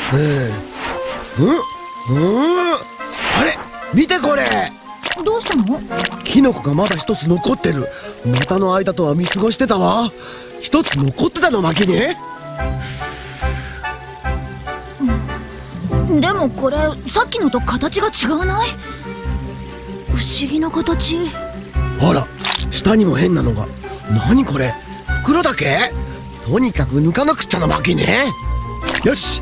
あれ見てこれ。 どうしたの？ キノコがまだ一つ残ってる。股の間とは見過ごしてたわ。一つ残ってたの巻に。 でもこれさっきのと形が違わない？不思議な形。 あら、下にも変なのが。何これ、袋だけ？とにかく抜かなくっちゃな巻に。よし。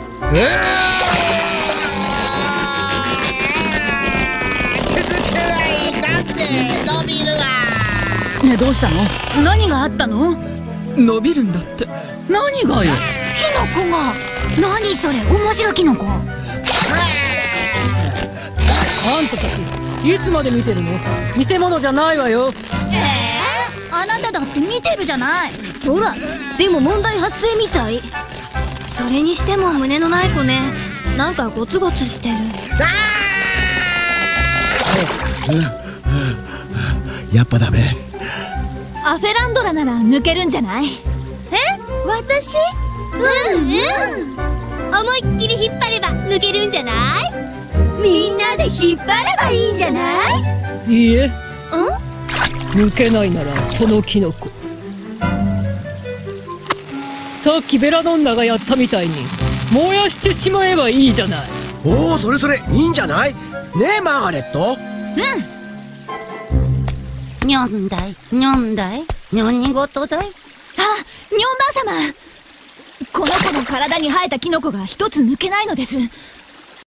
続けない。なんで伸びるわ。 ねえ、どうしたの？何があったの？ 伸びるんだって。何がよ。 キノコが。何それ、面白キノコ。 あんたたちいつまで見てるの？偽物じゃないわよ。 あなただって見てるじゃない。ほら、でも問題発生みたい。それにしても胸のない子ね。なんかゴツゴツしてる。 やっぱダメ。 アフェランドラなら抜けるんじゃない？私？思いっきり引っ張れば抜けるんじゃない？みんなで引っ張ればいいんじゃない？ いいえ。抜けないならそのキノコ、さっきベラドンナがやったみたいに燃やしてしまえばいいじゃない。 おお、それいいんじゃない？ねえマーガレット。 にょんだい、にょんだい、何事だい？ あ、ニョンばあ様。この子の体に生えたキノコが一つ抜けないのです。